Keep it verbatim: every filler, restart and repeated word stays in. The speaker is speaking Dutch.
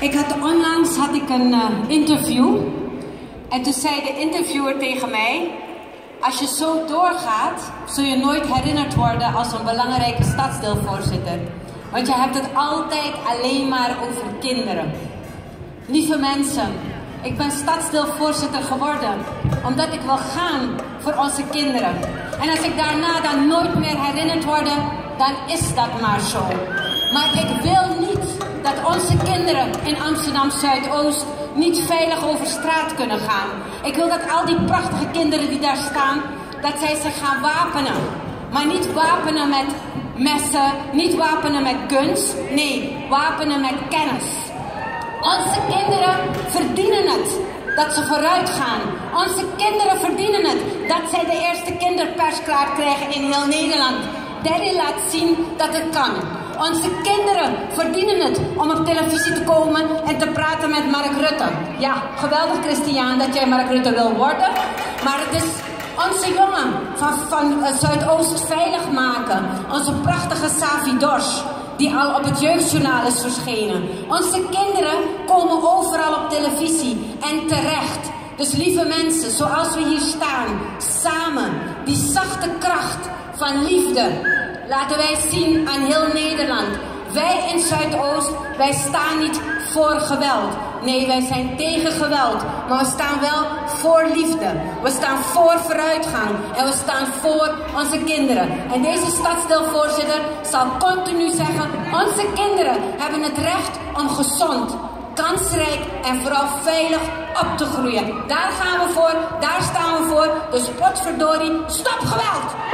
Ik had onlangs had ik een uh, interview en toen zei de interviewer tegen mij: als je zo doorgaat, zul je nooit herinnerd worden als een belangrijke stadsdeelvoorzitter. Want je hebt het altijd alleen maar over kinderen. Lieve mensen, ik ben stadsdeelvoorzitter geworden omdat ik wil gaan voor onze kinderen. En als ik daarna dan nooit meer herinnerd word, dan is dat maar zo. Maar ik wil niet dat onze kinderen in Amsterdam Zuidoost niet veilig over straat kunnen gaan. Ik wil dat al die prachtige kinderen die daar staan, dat zij zich gaan wapenen. Maar niet wapenen met messen, niet wapenen met guns. Nee, wapenen met kennis. Onze kinderen verdienen het dat ze vooruit gaan. Onze kinderen verdienen het dat zij de eerste kinderperskaart krijgen in heel Nederland. Daddy laat zien dat het kan. Onze kinderen verdienen het om op televisie te komen en te praten met Mark Rutte. Ja, geweldig Christian dat jij Mark Rutte wil worden. Maar het is onze jongen van, van uh, Zuidoost veilig maken. Onze prachtige Savi Dorsch, die al op het Jeugdjournaal is verschenen. Onze kinderen komen overal op televisie en terecht. Dus lieve mensen, zoals we hier staan, samen, die zachte kracht van liefde laten wij zien aan heel Nederland. Wij in Zuidoost, wij staan niet voor geweld. Nee, wij zijn tegen geweld. Maar we staan wel voor liefde. We staan voor vooruitgang. En we staan voor onze kinderen. En deze stadsdeelvoorzitter zal continu zeggen: onze kinderen hebben het recht om gezond, kansrijk en vooral veilig op te groeien. Daar gaan we voor, daar staan we voor. Dus potverdorie, stop geweld!